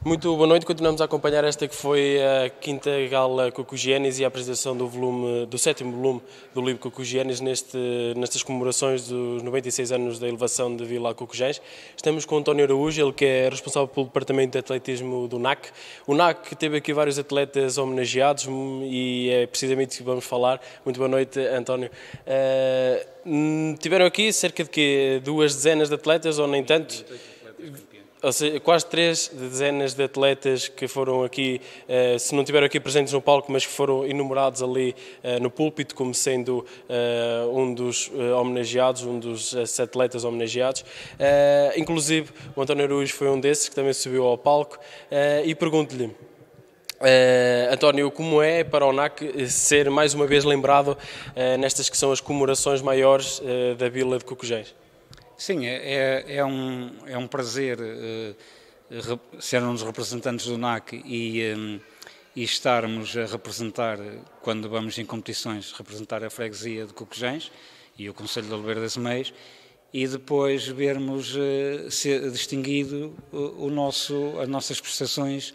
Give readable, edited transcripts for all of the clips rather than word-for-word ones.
Muito boa noite, continuamos a acompanhar esta que foi a quinta gala Cocogénesis e a apresentação do sétimo volume do livro Cocogénesis nestas comemorações dos 96 anos da elevação de Vila Cocogéis. Estamos com o António Araújo, ele que é responsável pelo departamento de atletismo do NAC. O NAC teve aqui vários atletas homenageados e é precisamente isso que vamos falar. Muito boa noite, António. Tiveram aqui cerca de 2 dezenas de atletas ou nem tanto? Ou seja, quase 3 dezenas de atletas que foram aqui, se não estiveram aqui presentes no palco, mas que foram enumerados ali no púlpito como sendo um dos homenageados, um dos atletas homenageados. Inclusive, o António Araújo foi um desses que também subiu ao palco e pergunto-lhe, António, como é para o NAC ser mais uma vez lembrado nestas que são as comemorações maiores da Vila de Cocogéis? Sim, é um prazer ser um dos representantes do NAC e estarmos a representar, quando vamos em competições, representar a freguesia de Cocogéis e o Concelho de Oliveira das Meias, e depois vermos ser distinguido as nossas prestações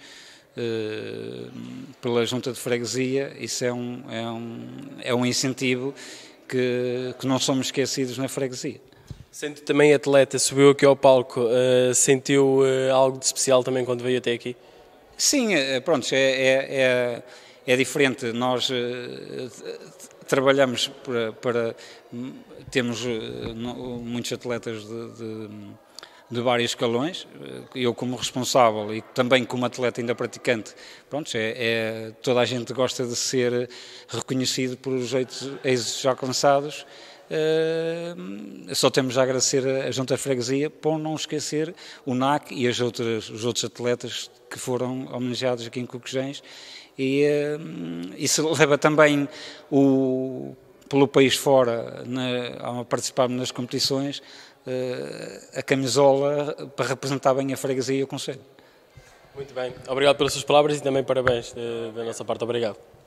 pela Junta de Freguesia. Isso é um incentivo que não somos esquecidos na freguesia. Sendo também atleta, subiu aqui ao palco, sentiu algo de especial também quando veio até aqui? Sim, pronto, é diferente. Nós trabalhamos temos muitos atletas de vários escalões. Eu como responsável e também como atleta ainda praticante, pronto, toda a gente gosta de ser reconhecido por os êxitos alcançados. Só temos a agradecer a Junta de Freguesia por não esquecer o NAC e os outros atletas que foram homenageados aqui em Cocogéis, e isso leva também pelo país fora, ao participarmos nas competições, a camisola para representar bem a freguesia e o concelho. Muito bem, obrigado pelas suas palavras e também parabéns da nossa parte, obrigado.